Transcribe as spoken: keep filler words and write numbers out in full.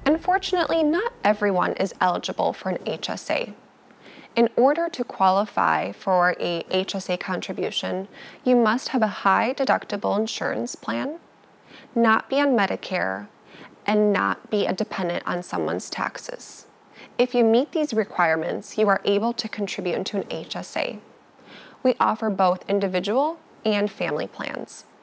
Unfortunately, not everyone is eligible for an H S A. In order to qualify for a H S A contribution, you must have a high deductible insurance plan, not be on Medicare, and not be a dependent on someone's taxes. If you meet these requirements, you are able to contribute into an H S A. We offer both individual and family plans.